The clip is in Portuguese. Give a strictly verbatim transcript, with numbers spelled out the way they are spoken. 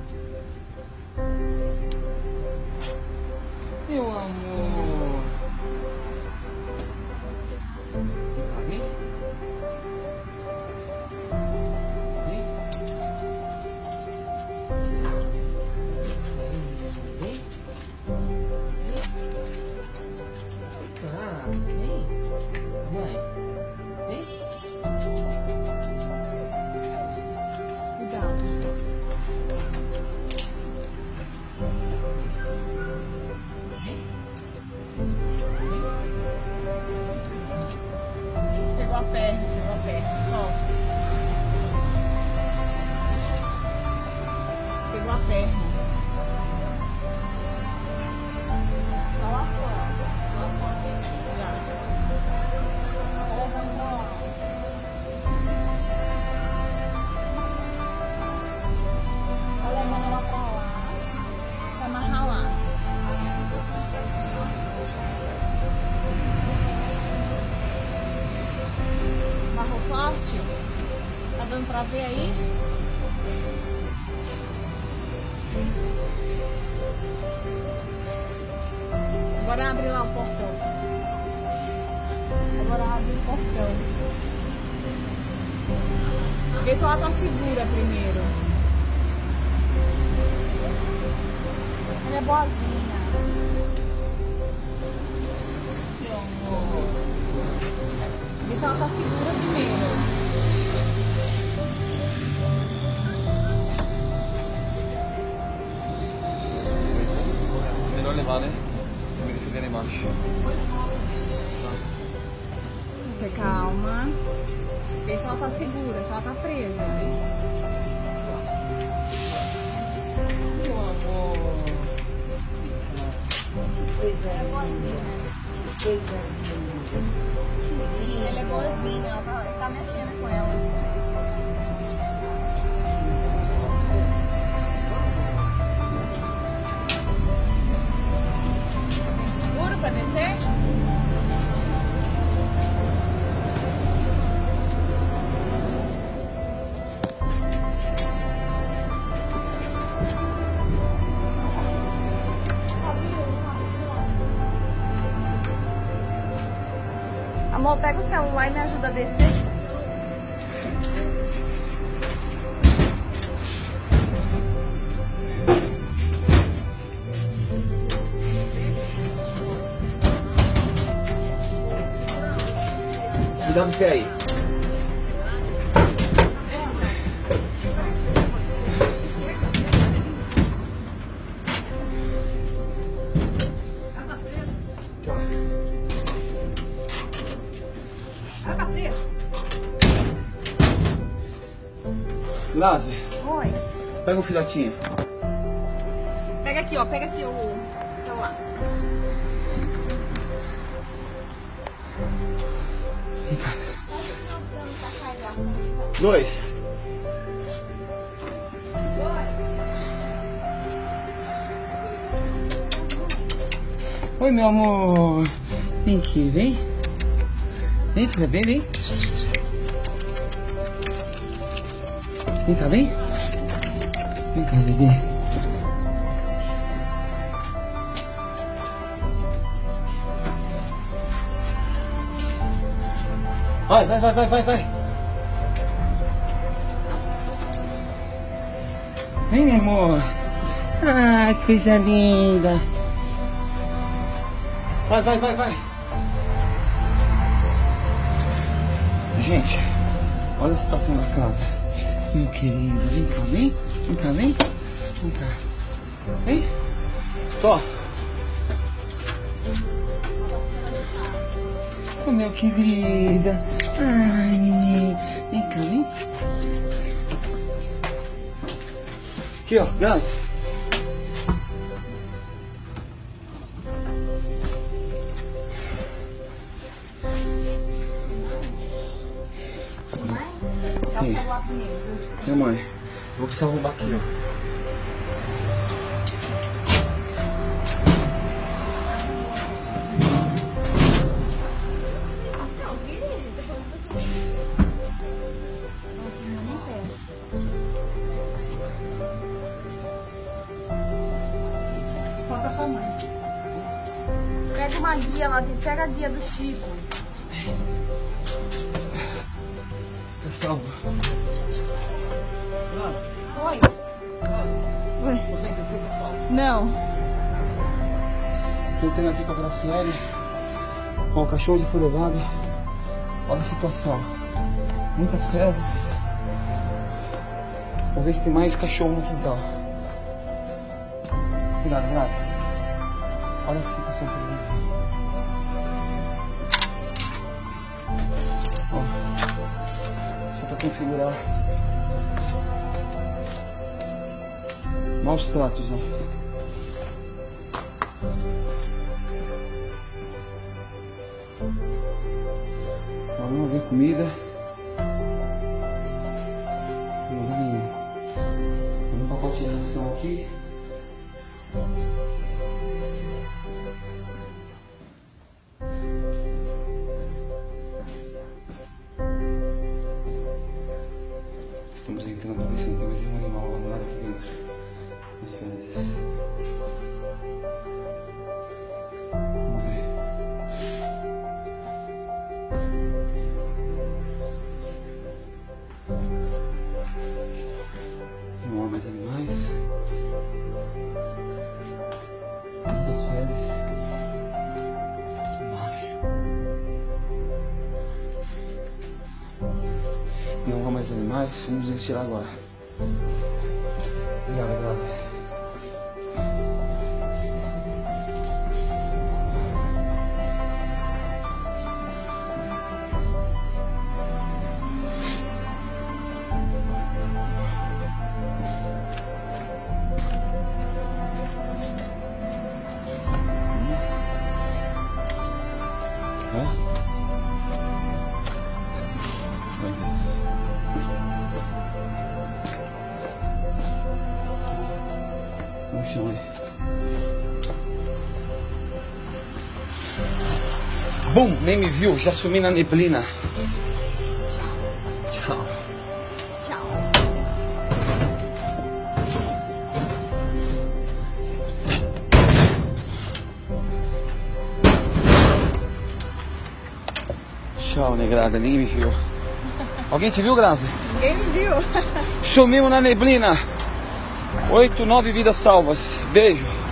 Meu amor. Tá bem? Vem. Vem. Tá, vem. Mãe. Vem. Cuidado. Pegou a perna, pegou a perna, solta. Pegou a perna. Tá lá fora. Lá fora. Cuidado. Tá levando embora. Tá levando ela pra lá. Pra amarrar lá. Amarrou forte? Tá dando pra ver aí? Agora abre lá o portão. Agora abre o portão. Vê se ela tá segura primeiro. Ela é boazinha. Meu amor. Vê se ela tá segura primeiro. Melhor levar, né? Eu me defender lá embaixo. Fica calma. Vê se ela tá segura, se ela tá presa. Meu amor. Coisa linda. Coisa linda. Ela é boazinha, ela tá, ele tá mexendo com ela. Seguro pra descer? Amor, pega o celular e me ajuda a descer. Cuidado do pé aí. Lázaro, Oi. pega um filhotinho. Pega aqui, ó. Pega aqui o celular. Dois. Oi, meu amor. Vem aqui, vem. Vem, filha, vem, vem. Vem cá, vem. Vem cá, bebê. Vai, vai, vai, vai, vai, vai. Vem, meu amor. Ai, que coisa linda. Vai, vai, vai, vai. Gente, olha a situação da casa. Meu querido, vem cá, vem. Vem cá, vem. Vem cá. Vem. Tô. Ô, meu querida. Ai, neném. Vem cá, vem. Aqui, ó, Grazi. Dá o celular primeiro. Minha mãe, eu vou precisar roubar aqui, ó. sua mãe. Pega uma guia lá, pega a guia do Chico. Tá salvo. Oi. Oi. Você precisa tá salvo. Não. Tô tendo aqui com a Graciele. Ó, o cachorro já foi levado. Olha a situação. Muitas fezes. Vou ver se tem mais cachorro no quintal. Cuidado, cuidado. Olha que situação que ele vive. Ó, só pra configurar. Maus tratos, ó. Ó, não ver comida. Não lugar nenhum. Um pacote de ração aqui. Estamos entrando pra ver se não tem mais nenhum animal abandonado aqui dentro. As fezes. Vamos ver. Não há mais animais. Muitas fezes. Embaixo. Não há mais animais. Vamos nos tirar agora. Obrigado, obrigado. Pois é. No chão aí. Bum! Nem me viu, já sumi na neblina. Tchau. Tchau. Tchau, negrada, nem me viu. Alguém te viu, Graça? Ninguém me viu. Sumimos na neblina. Oito, nove vidas salvas. Beijo.